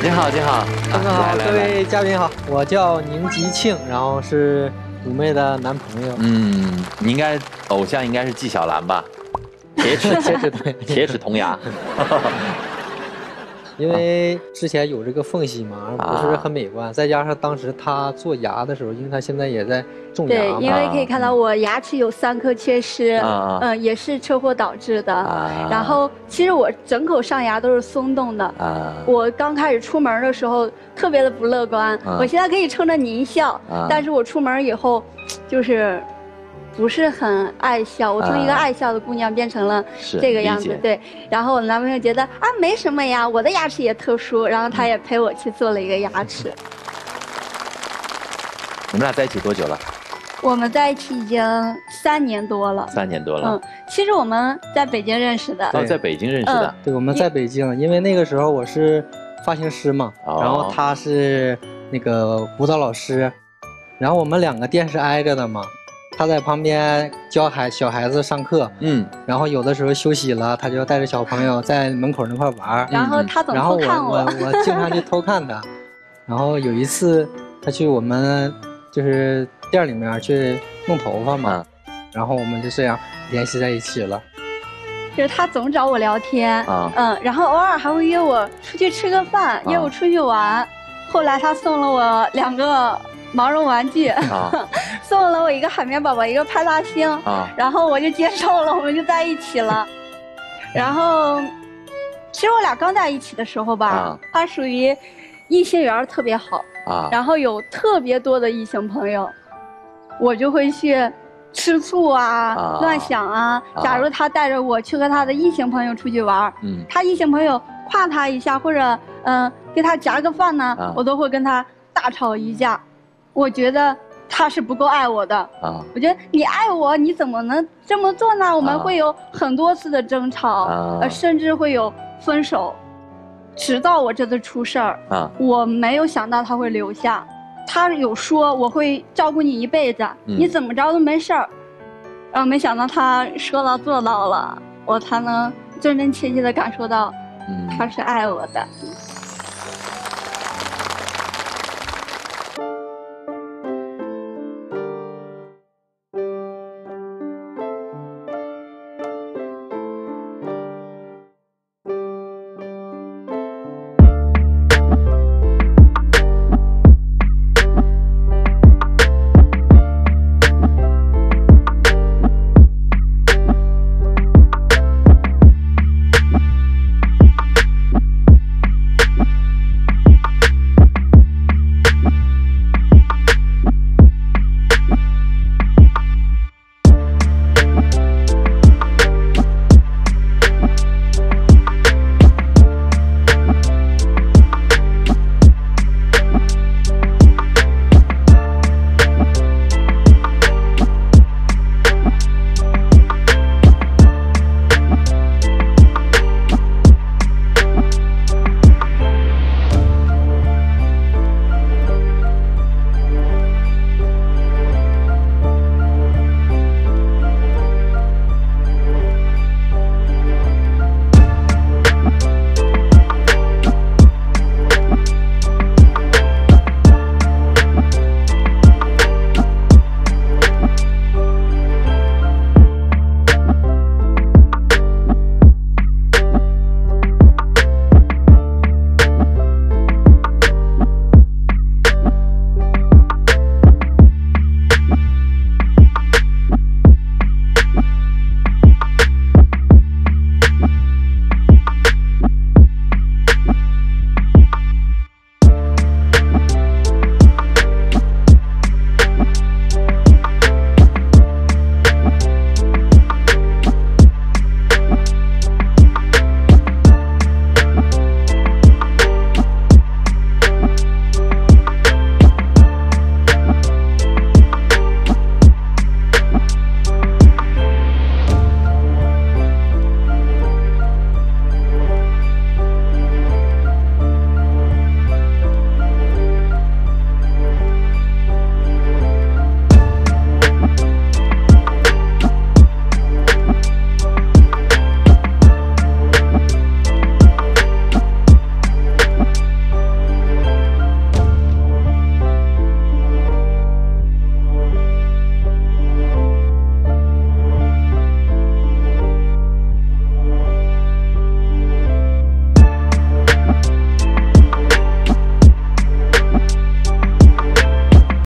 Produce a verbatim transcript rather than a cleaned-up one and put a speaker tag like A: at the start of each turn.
A: 你好，你好，
B: 大哥好，各位嘉宾好，我叫宁吉庆，然后是五妹的男朋友。
A: 嗯，你应该偶像应该是纪晓岚吧？铁齿
B: 铁齿铜
A: 铁齿铜牙。
B: 因为之前有这个缝隙嘛，不是很美观，啊、再加上当时他做牙的时候，因为他现在也在种牙嘛，
C: 对，因为可以看到我牙齿有三颗缺失，
A: 啊、
C: 嗯，也是车祸导致的。
A: 啊、
C: 然后其实我整口上牙都是松动的。
A: 啊、
C: 我刚开始出门的时候特别的不乐观，
A: 啊、
C: 我现在可以冲着您笑，
A: 啊、
C: 但是我出门以后，就是。不是很爱笑，我从一个爱笑的姑娘变成了这个样子，对。然后我男朋友觉得啊没什么呀，我的牙齿也特殊，然后他也陪我去做了一个牙齿。
A: 你们俩在一起多久了？
C: 我们在一起已经三年多了。三
A: 年多了。
C: 嗯，其实我们在北京认识的。
A: 哦，在北京认识的。
B: 嗯、对，我们在北京，因为那个时候我是发型师嘛，哦、然后他是那个舞蹈老师，然后我们两个店是挨着的嘛。他在旁边教孩小孩子上课，嗯，然后有的时候休息了，他就带着小朋友在门口那块玩，
C: 然后他总偷看我，
B: 然后我我我经常去偷看他，然后有一次他去我们就是店里面去弄头发嘛，嗯、然后我们就这样联系在一起了。
C: 就是他总找我聊天，啊、嗯，然后偶尔还会约我出去吃个饭，啊、约我出去玩。后来他送了我两个毛绒玩具，啊、送了我一个海绵宝宝，一个派大星，啊、然后我就接受了，我们就在一起了。然后，其实我俩刚在一起的时候吧，啊、他属于异性缘特别好，啊、然后有特别多的异性朋友，我就会去吃醋啊、啊乱想啊。假如他带着我去和他的异性朋友出去玩，嗯，他异性朋友夸他一下，或者嗯、呃、给他夹个饭呢，啊、我都会跟他大吵一架。我觉得他是不够爱我的啊！我觉得你爱我，你怎么能这么做呢？我们会有很多次的争吵，啊、呃，甚至会有分手。直到我这次出事儿啊，我没有想到他会留下。他有说我会照顾你一辈子，嗯、你怎么着都没事儿。然后没想到他说到做到了，我才能真真切切的感受到，他是爱我的。嗯